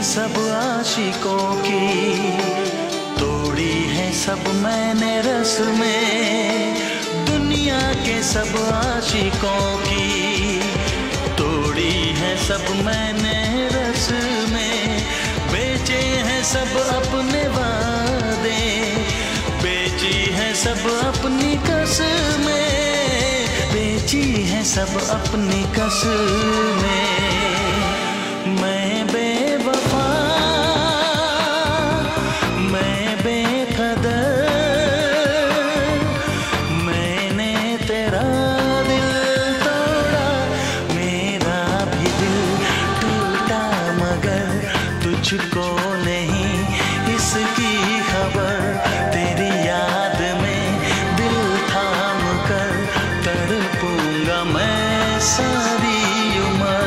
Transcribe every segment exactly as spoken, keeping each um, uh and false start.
सब आशिकों की, तोड़ी है सब मैंने रस्में दुनिया के सब आशिकों की, तोड़ी है सब मैंने रस्में, बेचे हैं सब अपने वादे, बेची है सब अपनी कसमें, बेची है सब अपनी कसमें। मैं बेवफा, मैं बेकदर, मैंने तेरा दिल तोड़ा, मेरा भी दिल टूटा, मगर तुझको नहीं इसकी खबर। तेरी याद में दिल थाम कर तड़पूंगा मैं सारी उम्र।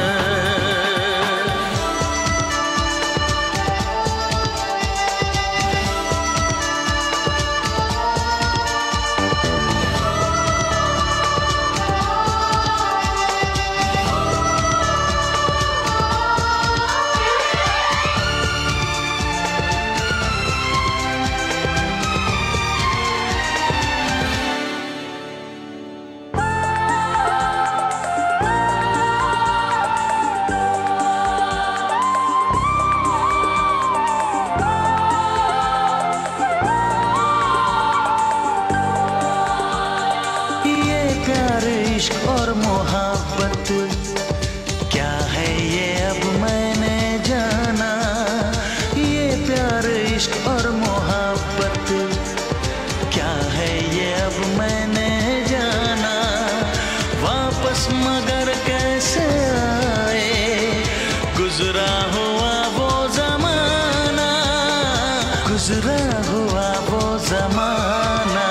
इश्क और मोहब्बत क्या है ये अब मैंने जाना, ये प्यार इश्क और मोहब्बत क्या है ये अब मैंने जाना। वापस मगर कैसे आए, गुजरा हुआ वो जमाना, गुजरा हुआ वो जमाना।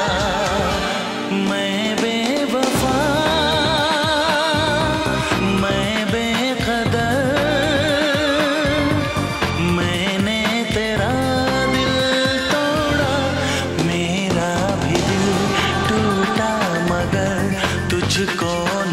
मैं तुझको